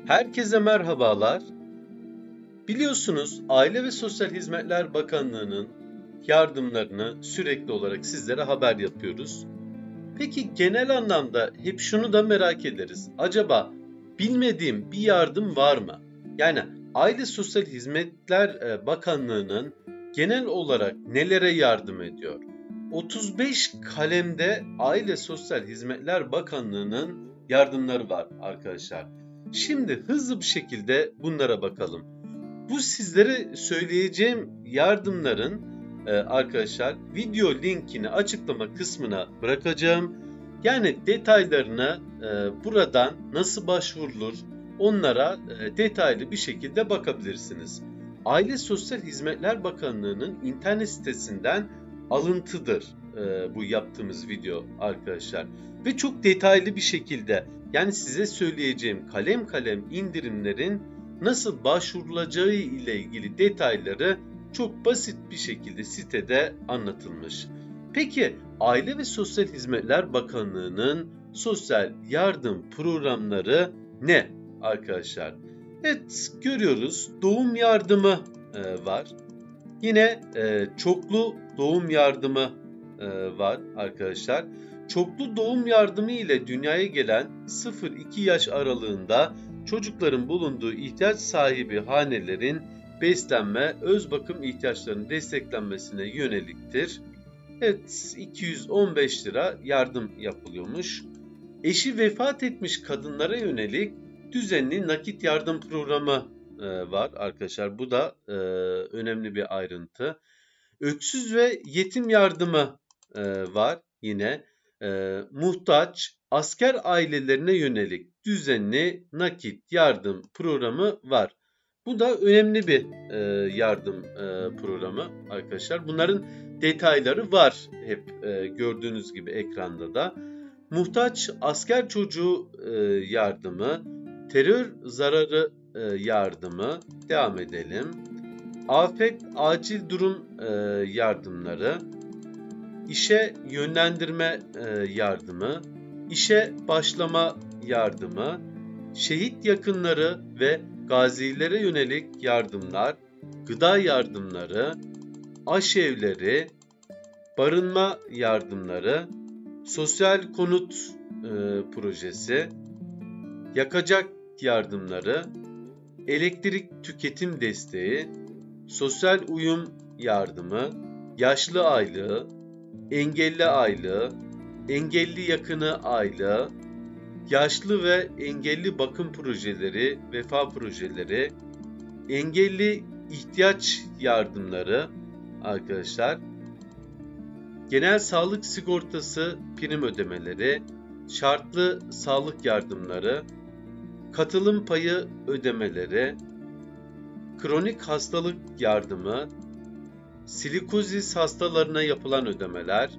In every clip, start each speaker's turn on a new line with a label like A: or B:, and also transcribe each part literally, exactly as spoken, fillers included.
A: Herkese merhabalar. Biliyorsunuz Aile ve Sosyal Hizmetler Bakanlığı'nın yardımlarını sürekli olarak sizlere haber yapıyoruz. Peki genel anlamda hep şunu da merak ederiz. Acaba bilmediğim bir yardım var mı? Yani Aile Sosyal Hizmetler Bakanlığı'nın genel olarak nelere yardım ediyor? otuz beş kalemde Aile Sosyal Hizmetler Bakanlığı'nın yardımları var arkadaşlar. Şimdi hızlı bir şekilde bunlara bakalım. Bu sizlere söyleyeceğim yardımların e, arkadaşlar video linkini açıklama kısmına bırakacağım. Yani detaylarına e, buradan nasıl başvurulur onlara e, detaylı bir şekilde bakabilirsiniz. Aile Sosyal Hizmetler Bakanlığı'nın internet sitesinden alıntıdır e, bu yaptığımız video arkadaşlar. Ve çok detaylı bir şekilde yani size söyleyeceğim kalem kalem indirimlerin nasıl başvurulacağı ile ilgili detayları çok basit bir şekilde sitede anlatılmış. Peki Aile ve Sosyal Hizmetler Bakanlığı'nın sosyal yardım programları ne arkadaşlar? Evet, görüyoruz doğum yardımı e, var. Yine e, çoklu doğum yardımı e, var arkadaşlar. Çoklu doğum yardımı ile dünyaya gelen sıfır iki yaş aralığında çocukların bulunduğu ihtiyaç sahibi hanelerin beslenme, öz bakım ihtiyaçlarının desteklenmesine yöneliktir. Evet, iki yüz on beş lira yardım yapılıyormuş. Eşi vefat etmiş kadınlara yönelik düzenli nakit yardım programı var arkadaşlar. Bu da e, önemli bir ayrıntı. Öksüz ve yetim yardımı e, var yine. E, muhtaç asker ailelerine yönelik düzenli nakit yardım programı var. Bu da önemli bir e, yardım e, programı arkadaşlar. Bunların detayları var hep e, gördüğünüz gibi ekranda da. Muhtaç asker çocuğu e, yardımı, terör zararı e, yardımı, devam edelim. Afet acil durum e, yardımları, işe yönlendirme e, yardımı, işe başlama yardımı, şehit yakınları ve gazilere yönelik yardımlar, gıda yardımları, aşevleri, barınma yardımları, sosyal konut e, projesi, yakacak yardımları, elektrik tüketim desteği, sosyal uyum yardımı, yaşlı aylığı, engelli aylığı, engelli yakını aylığı, yaşlı ve engelli bakım projeleri, vefa projeleri, engelli ihtiyaç yardımları arkadaşlar, genel sağlık sigortası prim ödemeleri, şartlı sağlık yardımları, katılım payı ödemeleri, kronik hastalık yardımı, silikozis hastalarına yapılan ödemeler,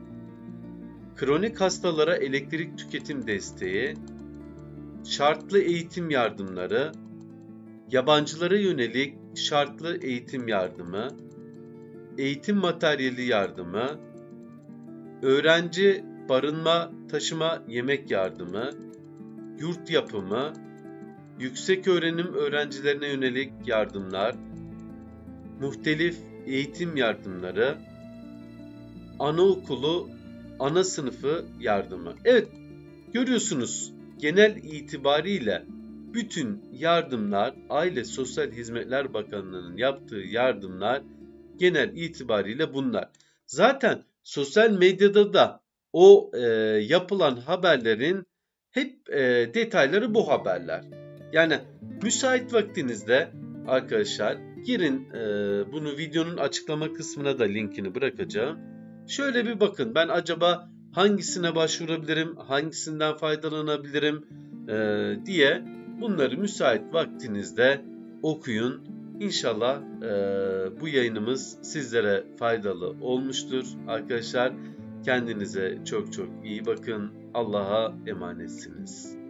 A: kronik hastalara elektrik tüketim desteği, şartlı eğitim yardımları, yabancılara yönelik şartlı eğitim yardımı, eğitim materyali yardımı, öğrenci barınma, taşıma, yemek yardımı, yurt yapımı, yüksek öğrenim öğrencilerine yönelik yardımlar, muhtelif eğitim yardımları, anaokulu, ana sınıfı yardımı. Evet, görüyorsunuz genel itibariyle bütün yardımlar Aile Sosyal Hizmetler Bakanlığı'nın yaptığı yardımlar genel itibariyle bunlar. Zaten sosyal medyada da o e, yapılan haberlerin hep e, detayları bu haberler. Yani müsait vaktinizde arkadaşlar girin, e, bunu videonun açıklama kısmına da linkini bırakacağım. Şöyle bir bakın, ben acaba hangisine başvurabilirim, hangisinden faydalanabilirim e, diye bunları müsait vaktinizde okuyun. İnşallah e, bu yayınımız sizlere faydalı olmuştur arkadaşlar. Kendinize çok çok iyi bakın. Allah'a emanetsiniz.